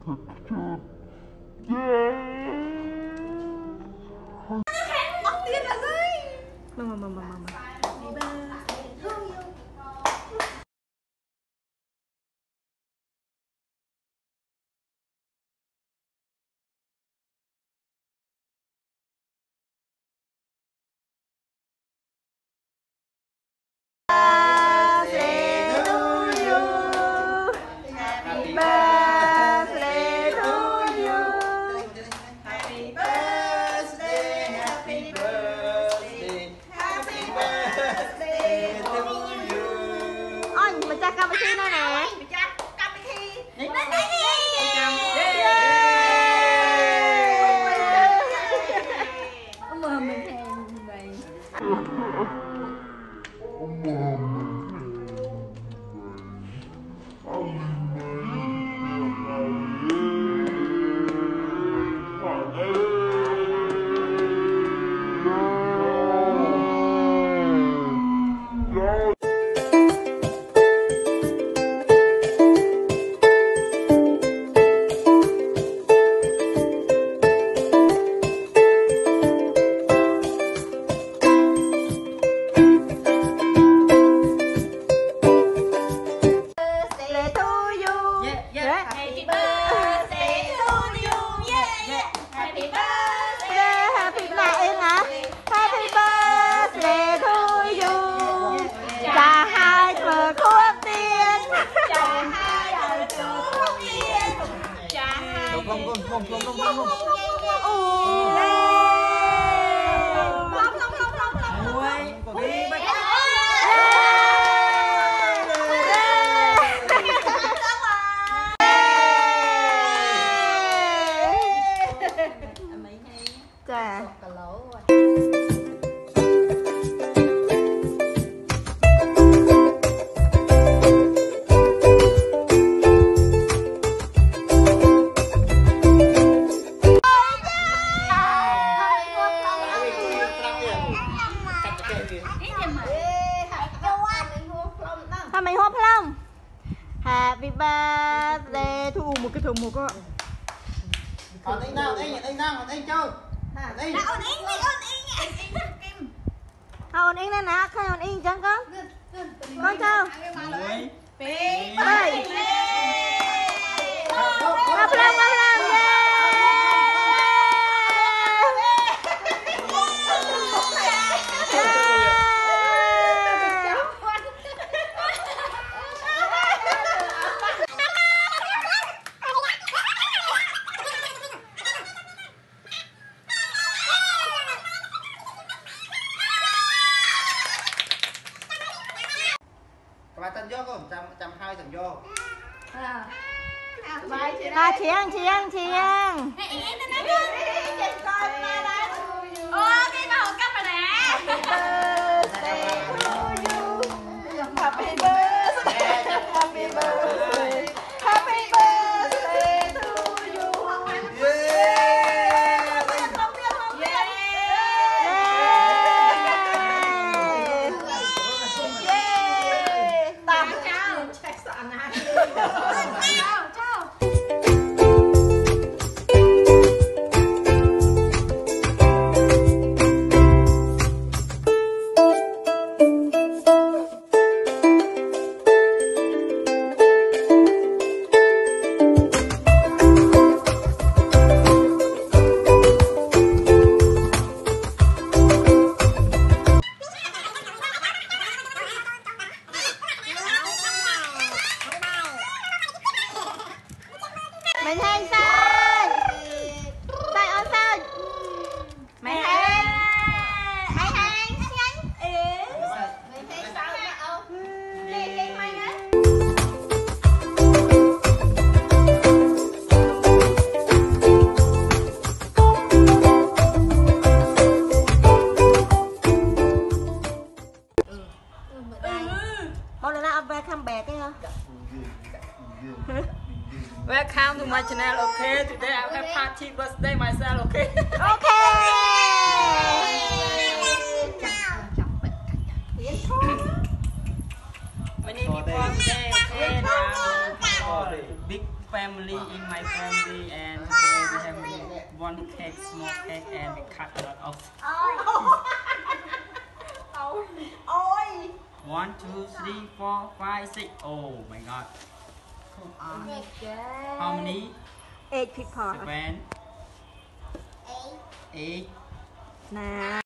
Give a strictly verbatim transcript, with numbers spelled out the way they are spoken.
Mama, mama, mama. Happy birthday to một cái thùng một có. Còn anh nào anh anh nào còn anh châu. Anh. Ôn in đi, ôn in nha. Kim. Ôn in nè nè, khai ôn in chẳng con. Con châu. Pi. Ơi. Ba plang ba plang yeah. Các bạn tân vô không? Trăm trăm hai thằng vô. À. À chiang chiang chiang. Ô cái mà hộp cắp rồi nè. Happy birthday, happy birthday, happy birthday to you. Yeah. Yeah. Tạm Chào. Chào. Mình Hên sao? Sao ơn sao? Mày Hên. Ai Hên? Nhanh. Mình thấy sao vậy ông? Đi đi mày á. Bao lần nào về thăm bè cái hả? Welcome to my channel, okay? Today I have party birthday myself, okay? Okay. Many people today, okay? Now, big family. family in my family and today we have one cake, small cake, and we cut a lot of. Ôi. One, two, three, four, five, six. Oh my God! How many? Eight people. Seven, eight. Nè.